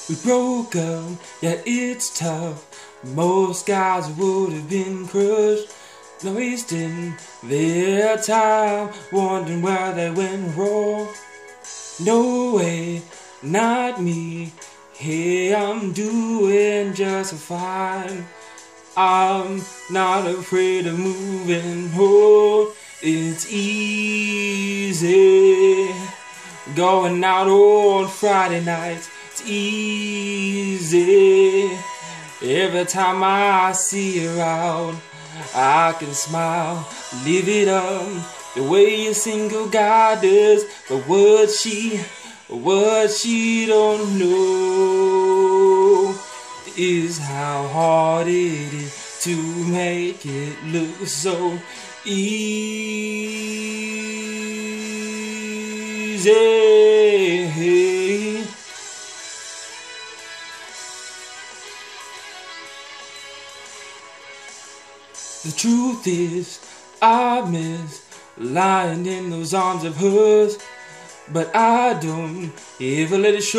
We broke up, yeah, it's tough. Most guys would have been crushed, wasting their time, wondering where they went wrong. No way, not me. Hey, I'm doing just fine. I'm not afraid of moving. Oh, it's easy going out on Friday nights. It's easy. Every time I see her out, I can smile, live it up the way a single guy does. But what she don't know is how hard it is to make it look so easy. The truth is, I miss lying in those arms of hers, but I don't ever let it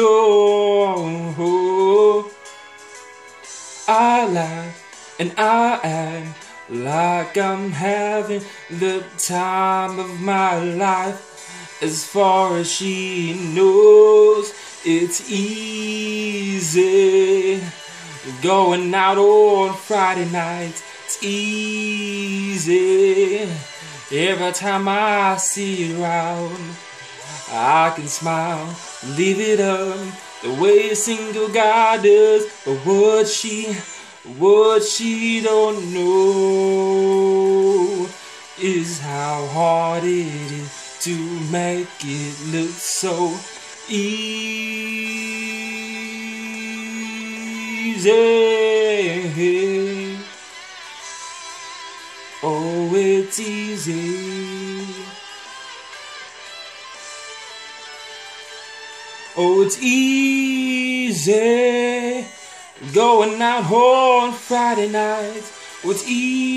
show. I laugh and I act like I'm having the time of my life. As far as she knows, it's easy going out on Friday nights. It's easy. Every time I see her out, I can smile, leave it up the way a single guy does. But what she don't know is how hard it is to make it look so easy. Oh, it's easy. Oh, it's easy going out on Friday nights. Oh, it's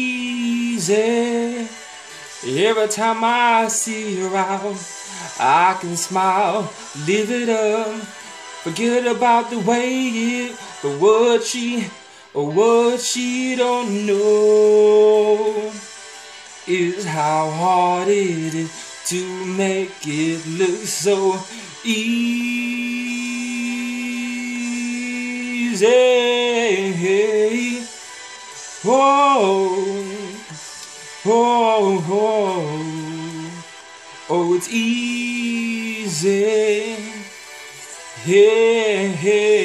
easy. Every time I see her out, I can smile, live it up, forget about the way it. But what she don't know is how hard it is to make it look so easy. Oh, oh, oh, oh, it's easy. Yeah, yeah.